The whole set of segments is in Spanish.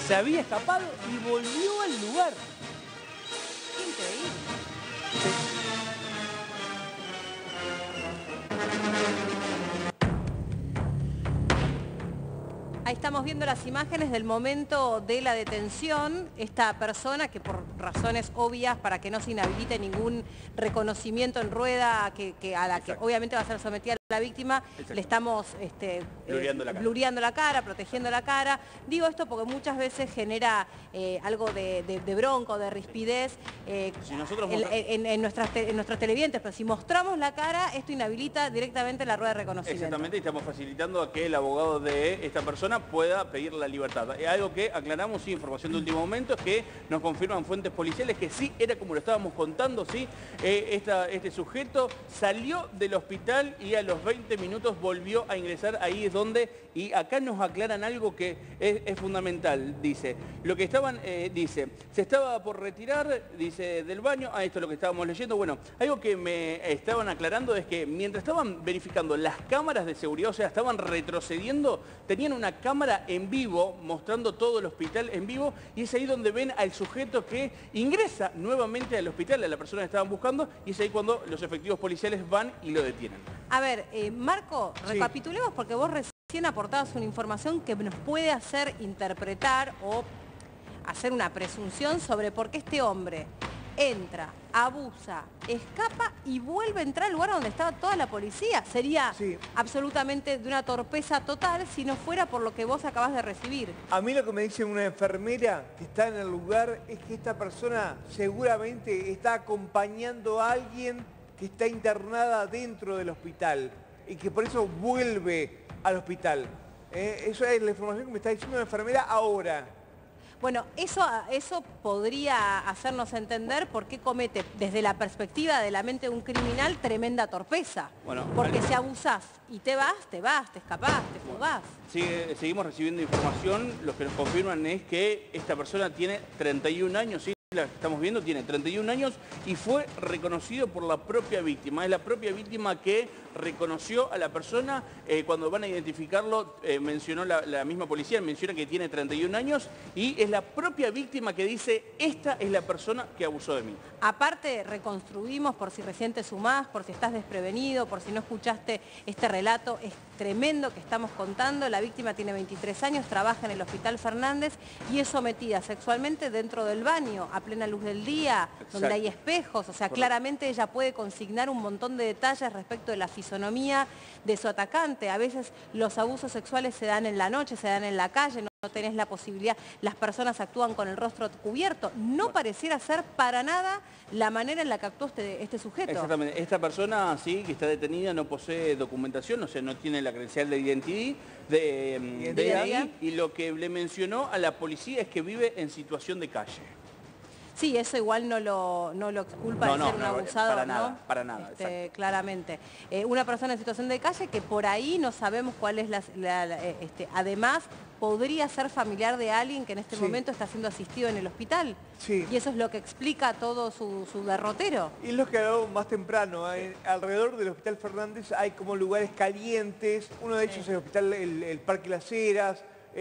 se había escapado y volvió al lugar. Increíble. Ahí estamos viendo las imágenes del momento de la detención. Esta persona que por razones obvias, para que no se inhabilite ningún reconocimiento en rueda a la que obviamente va a ser sometida la víctima, le estamos blureando la cara, protegiendo la cara. Digo esto porque muchas veces genera algo de bronca, de rispidez si nosotros en nuestros televidentes, pero si mostramos la cara, esto inhabilita directamente la rueda de reconocimiento. Exactamente, y estamos facilitando a que el abogado de esta persona pueda pedir la libertad. Algo que aclaramos, sí, información de último momento, es que nos confirman fuentes policiales que sí, era como lo estábamos contando, sí, este sujeto salió del hospital y a los 20 minutos volvió a ingresar. Ahí es donde, y acá nos aclaran algo que es fundamental, dice, lo que estaban, dice, se estaba por retirar, dice, del baño, esto es lo que estábamos leyendo. Bueno, algo que me estaban aclarando es que mientras estaban verificando las cámaras de seguridad, o sea, estaban retrocediendo, tenían una cámara en vivo, mostrando todo el hospital en vivo, y es ahí donde ven al sujeto que ingresa nuevamente al hospital, a la persona que estaban buscando, y es ahí cuando los efectivos policiales van y lo detienen. A ver, Marco, recapitulemos porque vos recién aportabas una información que nos puede hacer interpretar o hacer una presunción sobre por qué este hombre entra, abusa, escapa y vuelve a entrar al lugar donde estaba toda la policía. Sería absolutamente de una torpeza total si no fuera por lo que vos acabás de recibir. A mí lo que me dice una enfermera que está en el lugar es que esta persona seguramente está acompañando a alguien que está internada dentro del hospital y que por eso vuelve al hospital. Esa es la información que me está diciendo una enfermera ahora. Bueno, eso podría hacernos entender por qué comete, desde la perspectiva de la mente de un criminal, tremenda torpeza. Bueno, porque si abusás y te escapás, te fugás. Seguimos recibiendo información, lo que nos confirman es que esta persona tiene 31 años, ¿sí? La que estamos viendo tiene 31 años y fue reconocido por la propia víctima. Es la propia víctima que reconoció a la persona cuando van a identificarlo, mencionó la misma policía, menciona que tiene 31 años y es la propia víctima que dice, esta es la persona que abusó de mí. Aparte, reconstruimos, por si recién te sumás, por si estás desprevenido, por si no escuchaste este relato, es tremendo que estamos contando. La víctima tiene 23 años, trabaja en el Hospital Fernández y es sometida sexualmente dentro del baño, a plena luz del día, donde hay espejos. O sea, claramente ella puede consignar un montón de detalles respecto de la fisonomía de su atacante. A veces los abusos sexuales se dan en la noche, se dan en la calle, no tenés la posibilidad, las personas actúan con el rostro cubierto. No pareciera ser para nada la manera en la que actuó este sujeto. Exactamente. Esta persona, sí, que está detenida, no posee documentación, o sea, no tiene la credencial de identidad, de DNI, y lo que le mencionó a la policía es que vive en situación de calle. Sí, eso igual no lo exculpa de ser un abusador, para nada, claramente. Una persona en situación de calle que por ahí no sabemos cuál es además podría ser familiar de alguien que en este momento está siendo asistido en el hospital. Sí. Y eso es lo que explica todo su derrotero. Y es lo que hablamos más temprano, alrededor del Hospital Fernández hay como lugares calientes, uno de ellos es el hospital, el Parque Las Heras,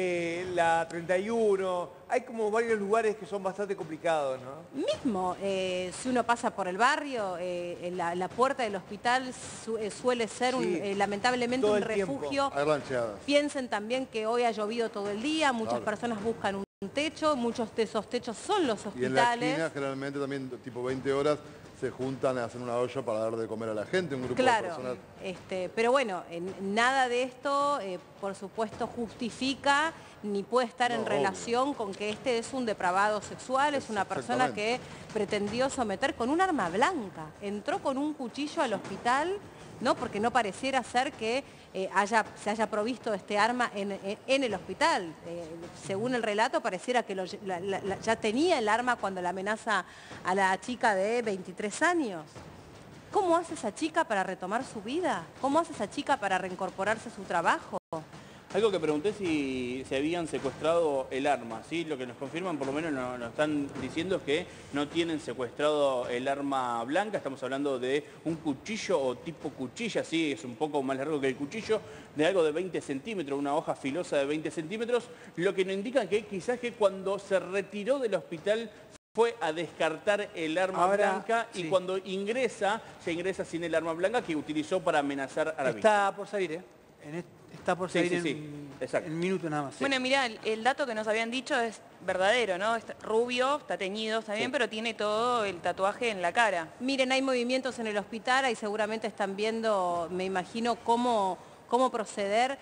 la 31, hay como varios lugares que son bastante complicados, ¿no? Mismo, si uno pasa por el barrio, la puerta del hospital suele ser lamentablemente un refugio. Hay rancheadas. Piensen también que hoy ha llovido todo el día, muchas personas buscan un techo, muchos de esos techos son los hospitales. Y en la esquina generalmente también tipo 20 horas se juntan a hacer una olla para dar de comer a la gente, un grupo de personas. Pero bueno, nada de esto, por supuesto, justifica ni puede estar en relación con que este es un depravado sexual, es una persona que pretendió someter con un arma blanca. Entró con un cuchillo al hospital, ¿no? Porque no pareciera ser que se haya provisto este arma en el hospital. Según el relato, pareciera que ya tenía el arma cuando la amenaza a la chica de 23 años. ¿Cómo hace esa chica para retomar su vida? ¿Cómo hace esa chica para reincorporarse a su trabajo? Algo que pregunté si se habían secuestrado el arma, ¿sí? Lo que nos confirman, por lo menos nos están diciendo es que no tienen secuestrado el arma blanca. Estamos hablando de un cuchillo o tipo cuchilla, sí, es un poco más largo que el cuchillo, de algo de 20 centímetros, una hoja filosa de 20 centímetros, lo que nos indica que quizás que cuando se retiró del hospital fue a descartar el arma blanca y cuando ingresa, se ingresa sin el arma blanca que utilizó para amenazar a la víctima. Está por salir, ¿eh? Está por salir en minutos nada más. Bueno, mirá, el dato que nos habían dicho es verdadero, ¿no? Es rubio, está teñido, está bien, pero tiene todo el tatuaje en la cara. Miren, hay movimientos en el hospital, ahí seguramente están viendo, me imagino, cómo proceder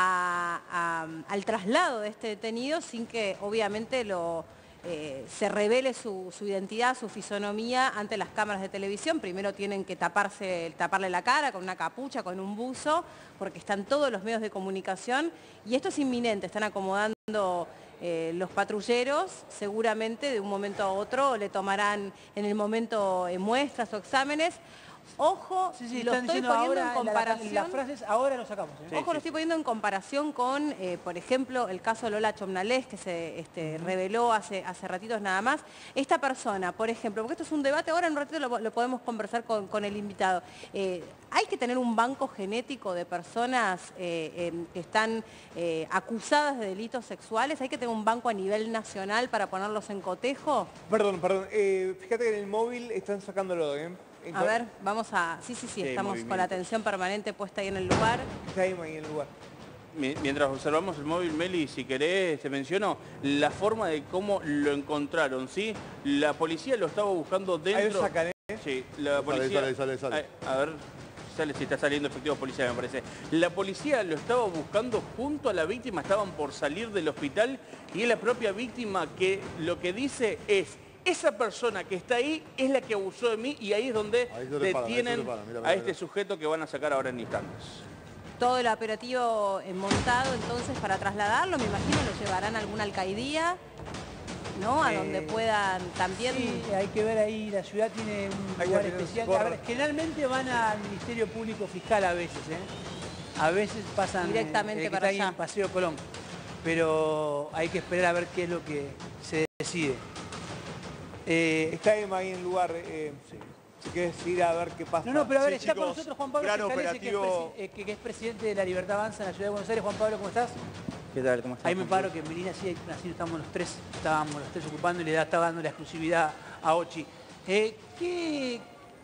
al traslado de este detenido sin que obviamente se revele su identidad, su fisonomía ante las cámaras de televisión. Primero tienen que taparle la cara con una capucha, con un buzo, porque están todos los medios de comunicación y esto es inminente, están acomodando los patrulleros, seguramente de un momento a otro le tomarán en el momento muestras o exámenes. Ojo, lo estoy poniendo en comparación. Las frases ahora lo sacamos. Ojo, lo estoy poniendo en comparación con, por ejemplo, el caso de Lola Chomnalés, que se reveló hace ratitos nada más. Esta persona, por ejemplo, porque esto es un debate, ahora en un ratito lo podemos conversar con el invitado. Hay que tener un banco genético de personas que están acusadas de delitos sexuales. Hay que tener un banco a nivel nacional para ponerlos en cotejo. Perdón. Fíjate que en el móvil están sacándolo, ¿eh? A ver, vamos a... Sí, estamos con la atención permanente puesta ahí en el lugar. Está ahí en el lugar. Mientras observamos el móvil, Meli, si querés, te menciono la forma de cómo lo encontraron, ¿sí? La policía lo estaba buscando dentro... Ahí lo sacan, ¿eh? Sí, la policía... Sale. A ver, si está saliendo efectivo policía, me parece. La policía lo estaba buscando junto a la víctima, estaban por salir del hospital y es la propia víctima que lo que dice es: esa persona que está ahí es la que abusó de mí y ahí es donde detienen a este sujeto que van a sacar ahora en instantes. Todo el operativo montado entonces para trasladarlo, me imagino lo llevarán a alguna alcaldía, ¿no? A donde puedan también... Sí, hay que ver ahí, la ciudad tiene un lugar especial. A ver, generalmente van al Ministerio Público Fiscal a veces, ¿eh? A veces pasan directamente para allá. En Paseo Colón. Pero hay que esperar a ver qué es lo que se decide. Está Emma ahí en el lugar, si quieres ir a ver qué pasa. No, pero a ver, sí, está chicos, con nosotros Juan Pablo Fiscalese, que es presidente de la Libertad Avanza en la Ciudad de Buenos Aires. Juan Pablo, ¿cómo estás? ¿Qué tal? ¿Cómo estás? Ahí me paro que Melina así estábamos los tres ocupando y estaba dando la exclusividad a Ochi. ¿Qué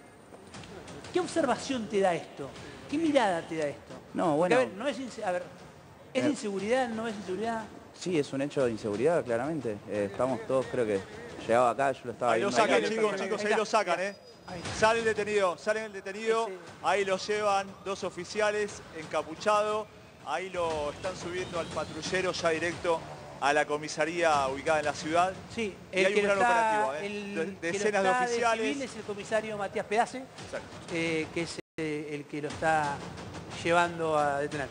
observación te da esto? ¿Qué mirada te da esto? No, bueno... Porque, a ver, ¿es inseguridad? ¿No es inseguridad? Sí, es un hecho de inseguridad, claramente. Estamos todos, creo que... Llegado acá, yo lo estaba viendo. Ahí lo sacan, chicos, ahí lo sacan, ¿eh? Sale el detenido, ahí lo llevan dos oficiales encapuchados, ahí lo están subiendo al patrullero ya directo a la comisaría ubicada en la ciudad. Sí, y hay un gran operativo, decenas de oficiales. El civil es el comisario Matías Pedace, que es el que lo está llevando a detener.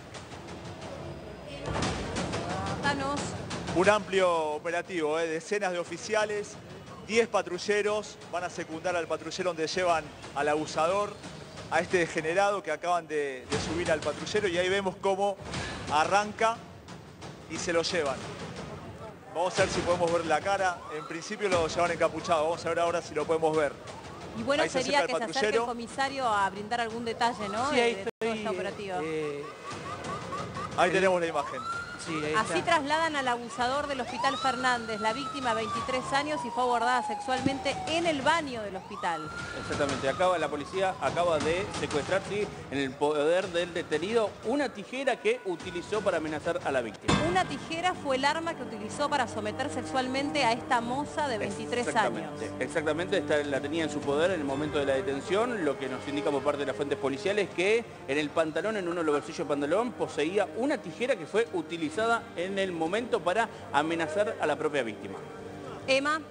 Danos. Un amplio operativo, decenas de oficiales, 10 patrulleros, van a secundar al patrullero donde llevan al abusador, a este degenerado que acaban de subir al patrullero y ahí vemos cómo arranca y se lo llevan. Vamos a ver si podemos ver la cara, en principio lo llevan encapuchado, vamos a ver ahora si lo podemos ver. Y bueno, sería que se acerque el comisario a brindar algún detalle, ¿no? Sí, ahí de todo este operativo. Ahí tenemos la imagen. Sí, así trasladan al abusador del Hospital Fernández, la víctima 23 años y fue abordada sexualmente en el baño del hospital. Exactamente, la policía acaba de secuestrar, sí, en el poder del detenido, una tijera que utilizó para amenazar a la víctima. Una tijera fue el arma que utilizó para someter sexualmente a esta moza de 23 años. Exactamente, la tenía en su poder en el momento de la detención. Lo que nos indica por parte de las fuentes policiales es que en el pantalón, en uno de los bolsillos del pantalón, poseía una tijera que fue utilizada en el momento para amenazar a la propia víctima. Emma.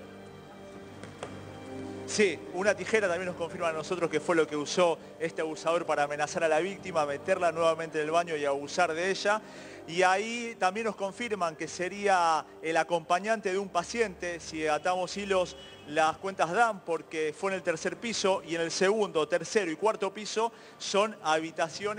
Sí, una tijera también nos confirma a nosotros que fue lo que usó este abusador para amenazar a la víctima, meterla nuevamente en el baño y abusar de ella. Y ahí también nos confirman que sería el acompañante de un paciente, si atamos hilos las cuentas dan, porque fue en el tercer piso y en el segundo, tercero y cuarto piso son habitaciones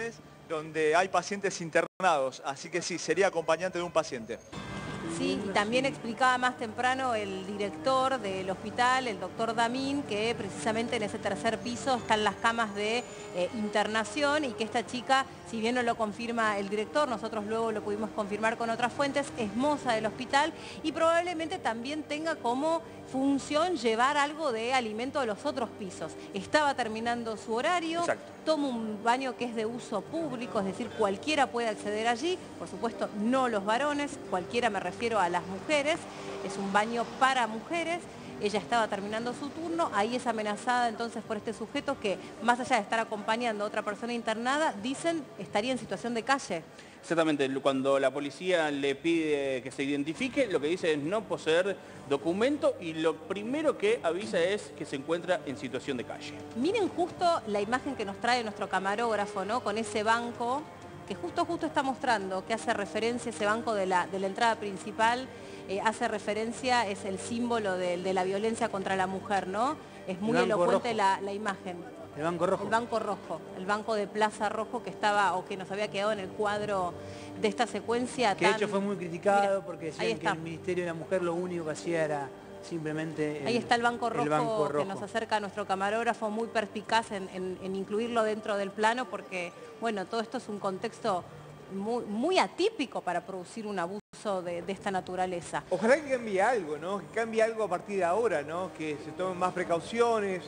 donde hay pacientes internados. Así que sí, sería acompañante de un paciente. Sí, y también explicaba más temprano el director del hospital, el doctor Damín, que precisamente en ese tercer piso están las camas de internación y que esta chica, si bien no lo confirma el director, nosotros luego lo pudimos confirmar con otras fuentes, es moza del hospital y probablemente también tenga como función llevar algo de alimento a los otros pisos. Estaba terminando su horario, toma un baño que es de uso público, es decir, cualquiera puede acceder allí, por supuesto no los varones, cualquiera me refiero a las mujeres, es un baño para mujeres. Ella estaba terminando su turno, ahí es amenazada entonces por este sujeto que, más allá de estar acompañando a otra persona internada, dicen estaría en situación de calle. Exactamente, cuando la policía le pide que se identifique, lo que dice es no poseer documento y lo primero que avisa es que se encuentra en situación de calle. Miren justo la imagen que nos trae nuestro camarógrafo, ¿no? Con ese banco que justo está mostrando, que hace referencia a ese banco de la entrada principal, hace referencia, es el símbolo de la violencia contra la mujer, ¿no? Es muy elocuente la imagen. El Banco Rojo. El Banco Rojo, el Banco de Plaza Rojo que estaba o que nos había quedado en el cuadro de esta secuencia. Que de hecho fue muy criticado. Mira, porque decían que el Ministerio de la Mujer lo único que hacía era simplemente... Ahí está el Banco Rojo que nos acerca a nuestro camarógrafo, muy perspicaz en incluirlo dentro del plano porque, bueno, todo esto es un contexto muy atípico para producir un abuso de esta naturaleza. Ojalá que cambie algo, ¿no? Que cambie algo a partir de ahora, ¿no? Que se tomen más precauciones.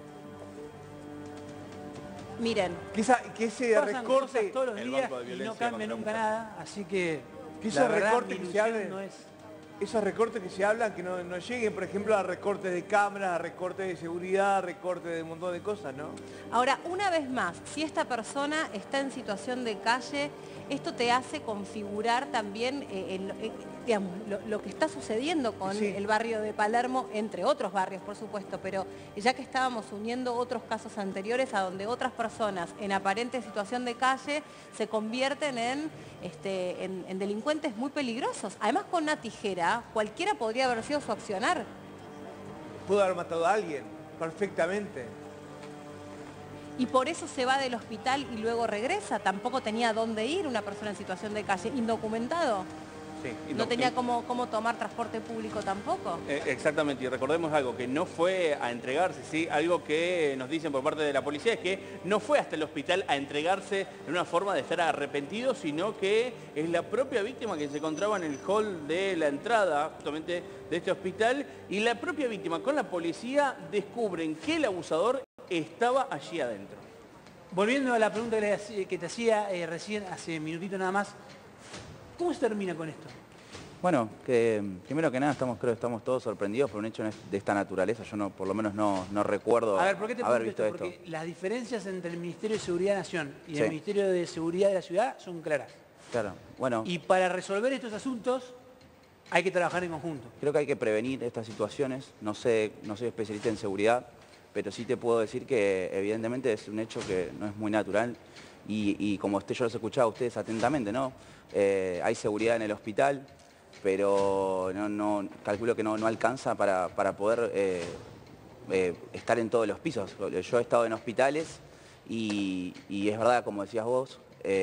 Miren, que ese recorte todos los días y no cambia nunca nada, así que esos recortes que se hablan, esos recortes que se hablan que no lleguen, por ejemplo, a recortes de cámaras, a recortes de seguridad, a recortes de un montón de cosas, ¿no? Ahora, una vez más, si esta persona está en situación de calle, esto te hace configurar también digamos, lo que está sucediendo con el barrio de Palermo, entre otros barrios, por supuesto, pero ya que estábamos uniendo otros casos anteriores a donde otras personas en aparente situación de calle se convierten en delincuentes muy peligrosos. Además, con una tijera, cualquiera podría haber sido su accionar. Pudo haber matado a alguien, perfectamente. Y por eso se va del hospital y luego regresa. Tampoco tenía dónde ir una persona en situación de calle, indocumentado. Sí, no tenía cómo tomar transporte público tampoco. Exactamente, y recordemos algo, que no fue a entregarse, ¿sí? Algo que nos dicen por parte de la policía es que no fue hasta el hospital a entregarse en una forma de estar arrepentido, sino que es la propia víctima que se encontraba en el hall de la entrada justamente de este hospital, y la propia víctima con la policía descubren que el abusador estaba allí adentro. Volviendo a la pregunta que te hacía recién, hace un minutito nada más, ¿cómo se termina con esto? Bueno, que primero que nada creo que estamos todos sorprendidos por un hecho de esta naturaleza. Yo por lo menos no recuerdo ¿por qué te haber visto esto? Porque las diferencias entre el Ministerio de Seguridad de Nación y el Ministerio de Seguridad de la Ciudad son claras. Claro, bueno. Y para resolver estos asuntos hay que trabajar en conjunto. Creo que hay que prevenir estas situaciones. No soy especialista en seguridad, pero sí te puedo decir que evidentemente es un hecho que no es muy natural y como yo los he escuchado a ustedes atentamente, ¿no? Hay seguridad en el hospital, pero calculo que no alcanza para poder estar en todos los pisos. Yo he estado en hospitales y es verdad, como decías vos,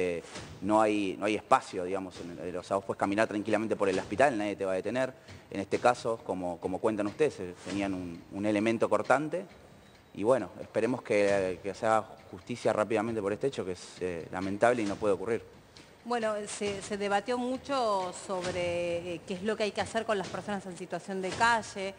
no hay espacio, digamos, o sea, vos puedes caminar tranquilamente por el hospital, nadie te va a detener. En este caso, como cuentan ustedes, tenían un elemento cortante y bueno, esperemos que se haga justicia rápidamente por este hecho, que es lamentable y no puede ocurrir. Bueno, se debatió mucho sobre qué es lo que hay que hacer con las personas en situación de calle,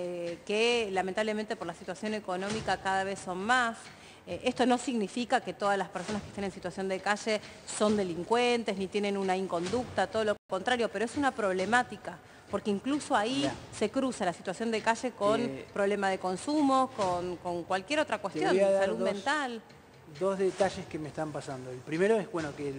que lamentablemente por la situación económica cada vez son más. Esto no significa que todas las personas que estén en situación de calle son delincuentes ni tienen una inconducta, todo lo contrario, pero es una problemática, porque incluso ahí se cruza la situación de calle con problema de consumo, con cualquier otra cuestión, salud mental. Dos detalles que me están pasando. El primero es, bueno, que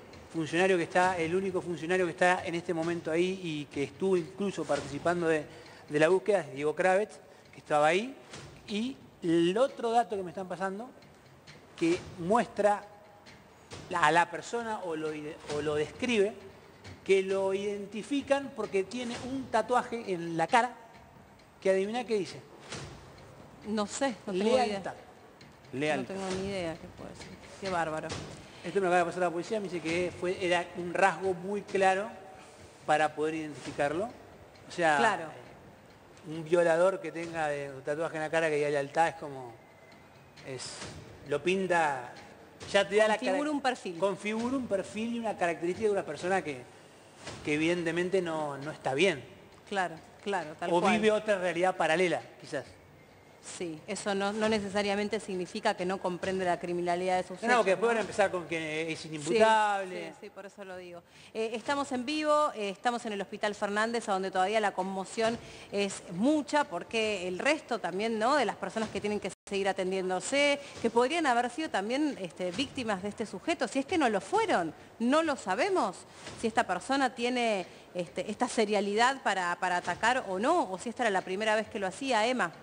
el único funcionario que está en este momento ahí y que estuvo incluso participando de la búsqueda es Diego Kravetz, que estaba ahí. Y el otro dato que me están pasando, que muestra a la persona o lo describe, que lo identifican porque tiene un tatuaje en la cara, que adivina qué dice. No sé, no tengo idea. No tengo ni idea qué puede ser. Qué bárbaro. Esto me lo acaba de pasar la policía, me dice que era un rasgo muy claro para poder identificarlo. O sea, Claro. Un violador que tenga un tatuaje en la cara que diga lealtad es como... lo pinta... Ya te da Configura un perfil. Configura un perfil y una característica de una persona que evidentemente no está bien. Claro, claro, tal O cual. vive otra realidad paralela, quizás. Sí, eso no necesariamente significa que no comprende la criminalidad de sus hechos. No, que después van a empezar con que es inimputable. Sí, por eso lo digo. Estamos en vivo, estamos en el Hospital Fernández, a donde todavía la conmoción es mucha, porque el resto también, ¿no?, de las personas que tienen que seguir atendiéndose, que podrían haber sido también víctimas de este sujeto, si es que no lo fueron, no lo sabemos, si esta persona tiene esta serialidad para atacar o no, o si esta era la primera vez que lo hacía. Emma.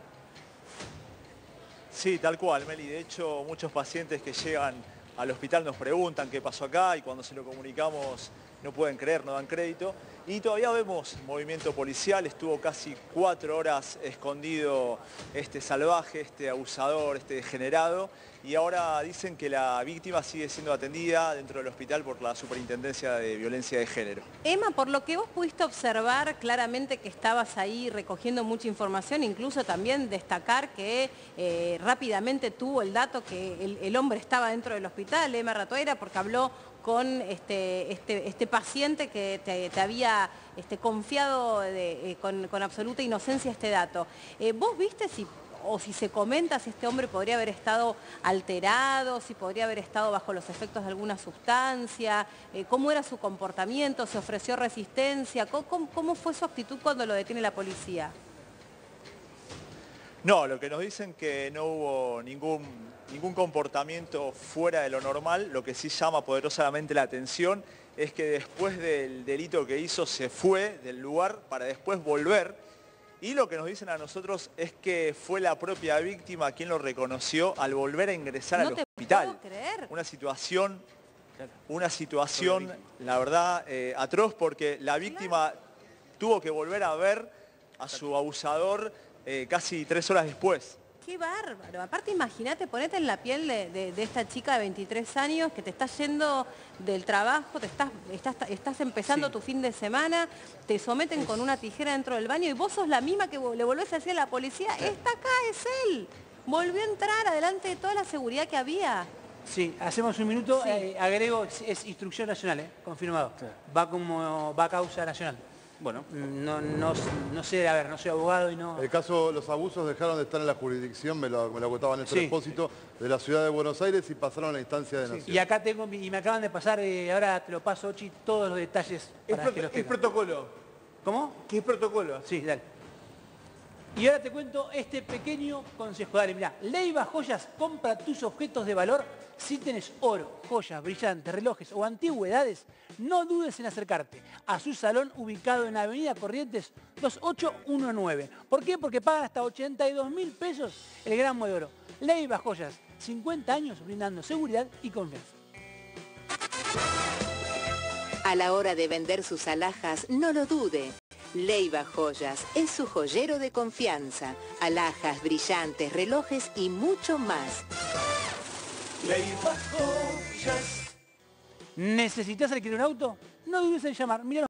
Sí, tal cual, Meli. De hecho, muchos pacientes que llegan al hospital nos preguntan qué pasó acá y cuando se lo comunicamos no pueden creer, no dan crédito. Y todavía vemos movimiento policial, estuvo casi 4 horas escondido este salvaje, este abusador, este degenerado. Y ahora dicen que la víctima sigue siendo atendida dentro del hospital por la Superintendencia de Violencia de Género. Emma, por lo que vos pudiste observar claramente que estabas ahí recogiendo mucha información, incluso también destacar que rápidamente tuvo el dato que el hombre estaba dentro del hospital, Emma Ratoira, porque habló con este paciente que te había confiado con absoluta inocencia este dato. ¿Vos viste si se comenta si este hombre podría haber estado alterado, si podría haber estado bajo los efectos de alguna sustancia? ¿Cómo era su comportamiento? ¿Se ofreció resistencia? ¿Cómo fue su actitud cuando lo detiene la policía? No, lo que nos dicen que no hubo ningún comportamiento fuera de lo normal. Lo que sí llama poderosamente la atención es que después del delito que hizo se fue del lugar para después volver. Y lo que nos dicen a nosotros es que fue la propia víctima quien lo reconoció al volver a ingresar al hospital. No te puedo creer. Una situación, la verdad, atroz, porque la víctima tuvo que volver a ver a su abusador casi 3 horas después. ¡Qué bárbaro! Aparte, imagínate, ponete en la piel de esta chica de 23 años que te está yendo del trabajo, estás empezando tu fin de semana, te someten con una tijera dentro del baño y vos sos la misma que le volvés a decir a la policía, ¡está acá, es él! Volvió a entrar adelante de toda la seguridad que había. Sí, hacemos un minuto, Sí. agrego, es instrucción nacional, confirmado. Sí. Va a causa nacional. Bueno. No sé, a ver, no soy abogado y no... El caso, los abusos dejaron de estar en la jurisdicción, me lo contaba Néstor Expósito, de la ciudad de Buenos Aires y pasaron a la instancia de Nación. Y acá tengo, y me acaban de pasar, ahora te lo paso, Ochi, todos los detalles para que los Es protocolo. ¿Cómo? ¿Qué es protocolo? Sí, dale. Y ahora te cuento este pequeño consejo. Dale, mirá, Leiva Joyas compra tus objetos de valor. Si tenés oro, joyas, brillantes, relojes o antigüedades, no dudes en acercarte a su salón ubicado en Avenida Corrientes 2819. ¿Por qué? Porque pagan hasta 82.000 pesos el gramo de oro. Leiva Joyas, 50 años brindando seguridad y confianza. A la hora de vender sus alhajas, no lo dude. Leiva Joyas es su joyero de confianza. Alhajas, brillantes, relojes y mucho más. Leiva Joyas. ¿Necesitas alquilar un auto? No dudes en llamar. Mira